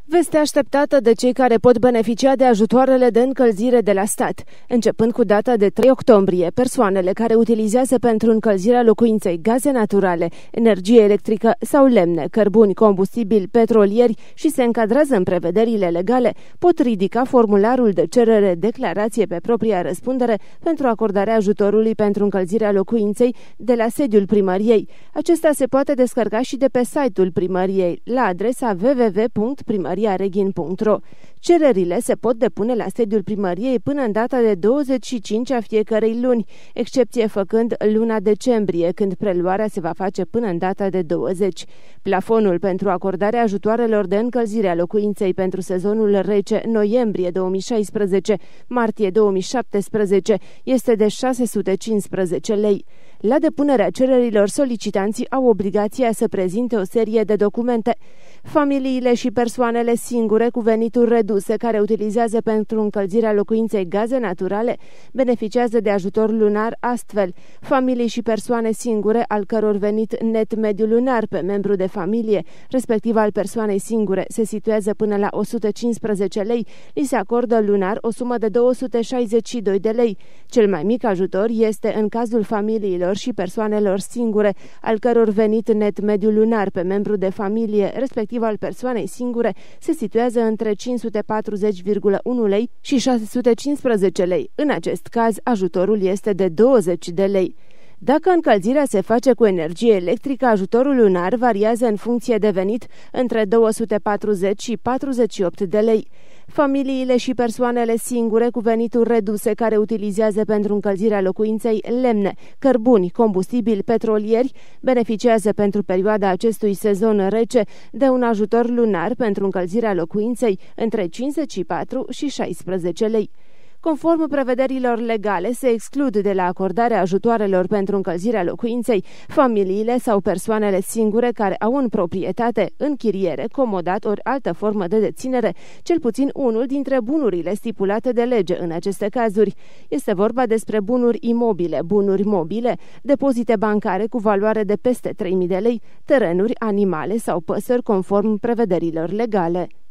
Veste așteptată de cei care pot beneficia de ajutoarele de încălzire de la stat. Începând cu data de 3 octombrie, persoanele care utilizează pentru încălzirea locuinței gaze naturale, energie electrică sau lemne, cărbuni, combustibili, petrolieri și se încadrează în prevederile legale, pot ridica formularul de cerere declarație pe propria răspundere pentru acordarea ajutorului pentru încălzirea locuinței de la sediul primăriei. Acesta se poate descărca și de pe site-ul primăriei la adresa www.primariareghin.ro. Cererile se pot depune la sediul primăriei până în data de 25 a fiecărei luni, excepție făcând luna decembrie, când preluarea se va face până în data de 20. Plafonul pentru acordarea ajutoarelor de încălzire a locuinței pentru sezonul rece noiembrie 2016-martie 2017 este de 615 lei. La depunerea cererilor, solicitanții au obligația să prezinte o serie de documente. Familiile și persoanele singure cu venituri reduse care utilizează pentru încălzirea locuinței gaze naturale beneficiază de ajutor lunar astfel. Familii și persoane singure al căror venit net mediu lunar pe membru de familie, respectiv al persoanei singure, se situează până la 115 lei, li se acordă lunar o sumă de 262 de lei. Cel mai mic ajutor este în cazul familiilor și persoanelor singure, al căror venit net mediu lunar pe membru de familie, respectiv al persoanei singure, se situează între 540,1 lei și 615 lei. În acest caz, ajutorul este de 20 de lei. Dacă încălzirea se face cu energie electrică, ajutorul lunar variază în funcție de venit între 240 și 48 de lei. Familiile și persoanele singure cu venituri reduse care utilizează pentru încălzirea locuinței lemne, cărbuni, combustibili, petrolieri beneficiază pentru perioada acestui sezon rece de un ajutor lunar pentru încălzirea locuinței între 54 și 16 lei. Conform prevederilor legale, se exclud de la acordarea ajutoarelor pentru încălzirea locuinței familiile sau persoanele singure care au în proprietate, închiriere, comodat ori altă formă de deținere, cel puțin unul dintre bunurile stipulate de lege în aceste cazuri. Este vorba despre bunuri imobile, bunuri mobile, depozite bancare cu valoare de peste 3.000 de lei, terenuri, animale sau păsări conform prevederilor legale.